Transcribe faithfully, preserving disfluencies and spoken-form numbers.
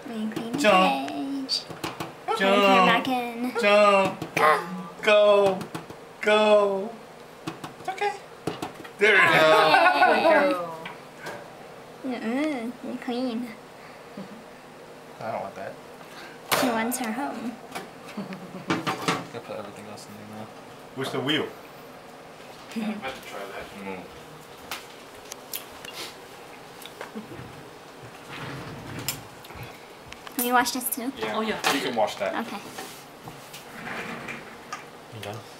And clean the Jump. cage. Jump. Put her back in. Jump. Go. Go. It's okay. There we go. Mm-mm, you're clean. I don't want that. She wants her home. I put everything else in there now. Where's the wheel? I'm about to try that. Mm. Can you wash this too? Yeah. Oh, yeah. You can wash that. Okay. You done?